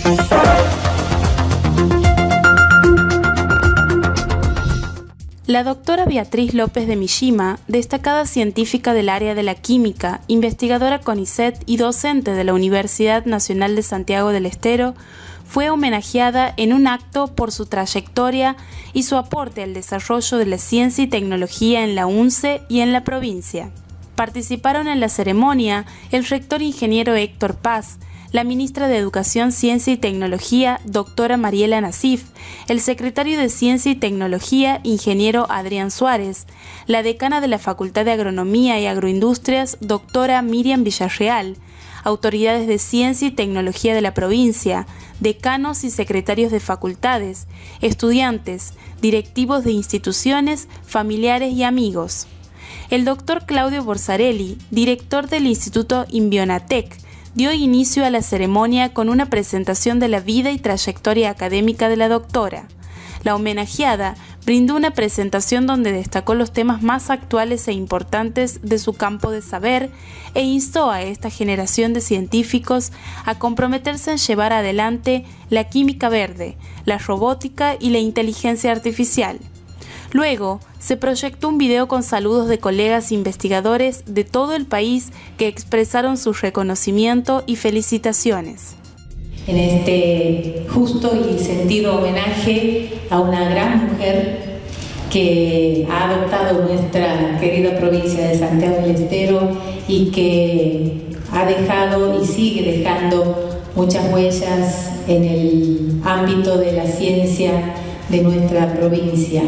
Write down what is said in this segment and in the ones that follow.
La doctora Beatriz López de Mishima, destacada científica del área de la química, investigadora CONICET y docente de la Universidad Nacional de Santiago del Estero, fue homenajeada en un acto por su trayectoria y su aporte al desarrollo de la ciencia y tecnología en la UNCE y en la provincia. Participaron en la ceremonia el rector ingeniero Héctor Paz, la ministra de Educación, Ciencia y Tecnología, doctora Mariela Nasif, el secretario de Ciencia y Tecnología, ingeniero Adrián Suárez, la decana de la Facultad de Agronomía y Agroindustrias, doctora Miriam Villarreal, autoridades de Ciencia y Tecnología de la provincia, decanos y secretarios de facultades, estudiantes, directivos de instituciones, familiares y amigos. El doctor Claudio Borsarelli, director del Instituto Inbionatec, dio inicio a la ceremonia con una presentación de la vida y trayectoria académica de la doctora. La homenajeada brindó una presentación donde destacó los temas más actuales e importantes de su campo de saber e instó a esta generación de científicos a comprometerse en llevar adelante la química verde, la robótica y la inteligencia artificial. Luego, se proyectó un video con saludos de colegas investigadores de todo el país que expresaron su reconocimiento y felicitaciones. En este justo y sentido homenaje a una gran mujer que ha adoptado nuestra querida provincia de Santiago del Estero y que ha dejado y sigue dejando muchas huellas en el ámbito de la ciencia de nuestra provincia.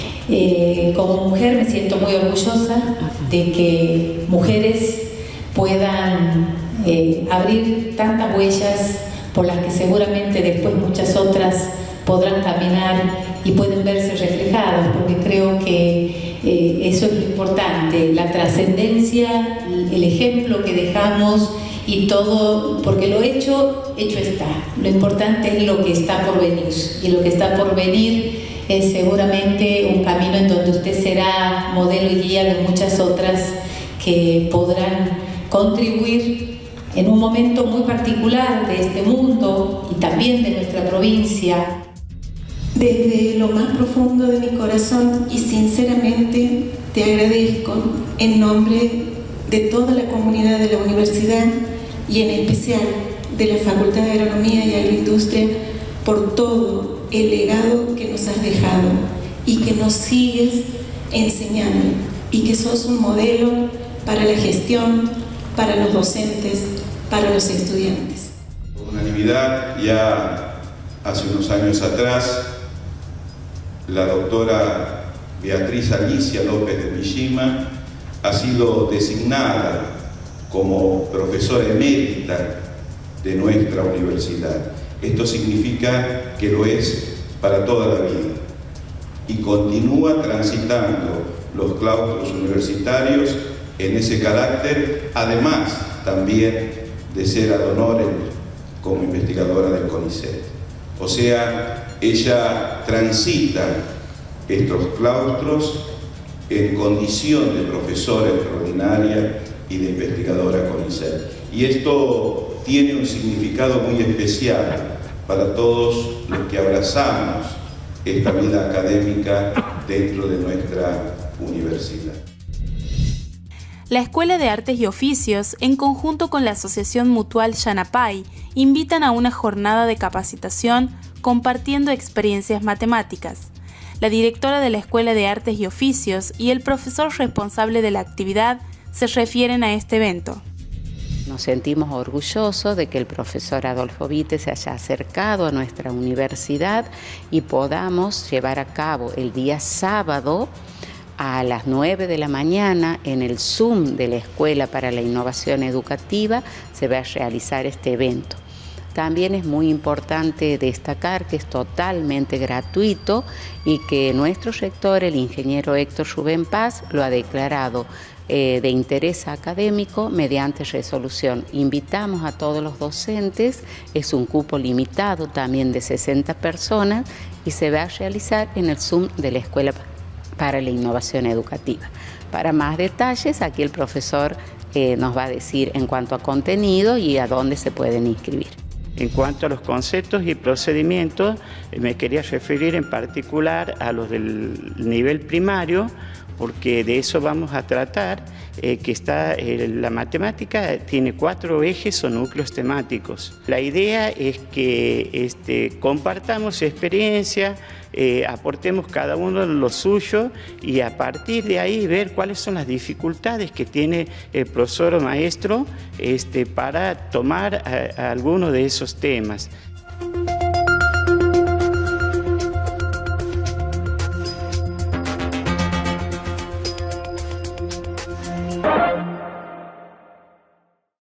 Como mujer me siento muy orgullosa de que mujeres puedan abrir tantas huellas por las que seguramente después muchas otras podrán caminar y pueden verse reflejadas, porque creo que eso es lo importante, la trascendencia, el ejemplo que dejamos y todo, porque lo hecho está. Lo importante es lo que está por venir, y lo que está por venir es seguramente un camino en donde usted será modelo y guía de muchas otras que podrán contribuir en un momento muy particular de este mundo y también de nuestra provincia. Desde lo más profundo de mi corazón y sinceramente te agradezco en nombre de toda la comunidad de la universidad y en especial de la Facultad de Agronomía y Agroindustria por todo el legado que nos has dejado y que nos sigues enseñando y que sos un modelo para la gestión, para los docentes, para los estudiantes. Por unanimidad, ya hace unos años atrás, la doctora Beatriz Alicia López de Mishima ha sido designada como profesora emérita de nuestra universidad. Esto significa que lo es para toda la vida y continúa transitando los claustros universitarios en ese carácter, además también de ser ad honorem como investigadora del CONICET. O sea, ella transita estos claustros en condición de profesora extraordinaria y de investigadora CONICET. Y esto tiene un significado muy especial para todos los que abrazamos esta vida académica dentro de nuestra universidad. La Escuela de Artes y Oficios, en conjunto con la Asociación Mutual Yanapay, invitan a una jornada de capacitación compartiendo experiencias matemáticas. La directora de la Escuela de Artes y Oficios y el profesor responsable de la actividad se refieren a este evento. Nos sentimos orgullosos de que el profesor Adolfo Vite se haya acercado a nuestra universidad y podamos llevar a cabo el día sábado a las 9 de la mañana en el Zoom de la Escuela para la Innovación Educativa se va a realizar este evento. También es muy importante destacar que es totalmente gratuito y que nuestro rector, el ingeniero Héctor Rubén Paz, lo ha declarado de interés académico mediante resolución. Invitamos a todos los docentes, es un cupo limitado también de 60 personas y se va a realizar en el Zoom de la Escuela para la Innovación Educativa. Para más detalles, aquí el profesor nos va a decir en cuanto a contenido y a dónde se pueden inscribir. En cuanto a los conceptos y procedimientos, me quería referir en particular a los del nivel primario, porque de eso vamos a tratar, que la matemática tiene 4 ejes o núcleos temáticos. La idea es que compartamos experiencia, aportemos cada uno lo suyo y a partir de ahí ver cuáles son las dificultades que tiene el profesor o maestro para tomar alguno de esos temas.